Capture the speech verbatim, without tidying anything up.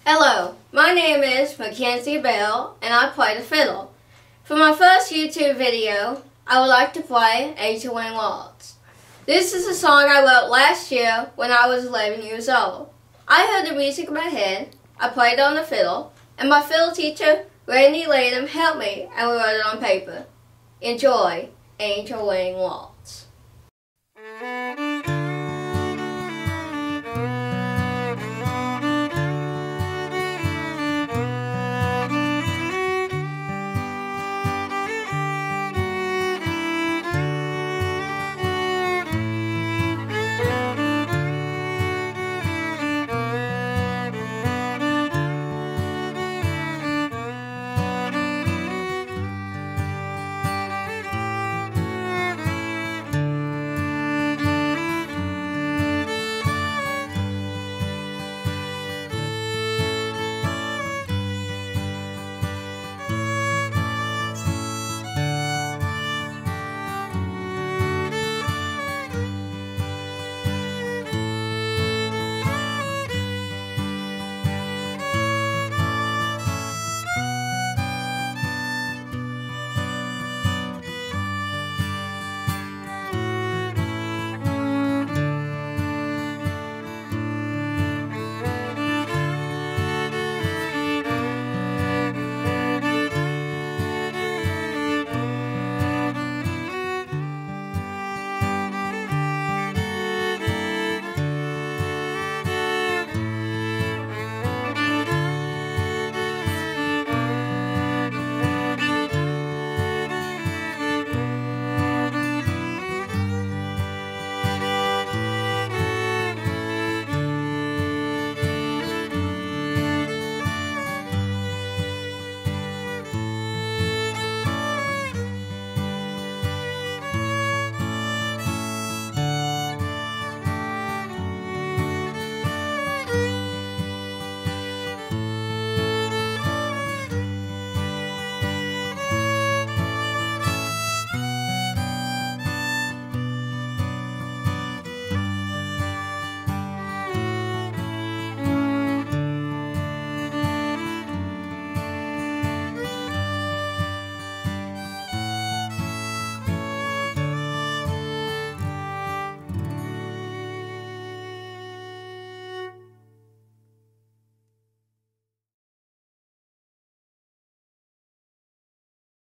Hello, my name is Mackenzie Bell and I play the fiddle. For my first YouTube video, I would like to play Wing Waltz. This is a song I wrote last year when I was eleven years old. I heard the music in my head, I played on the fiddle, and my fiddle teacher, Randy Latham, helped me and we wrote it on paper. Enjoy Wing Waltz.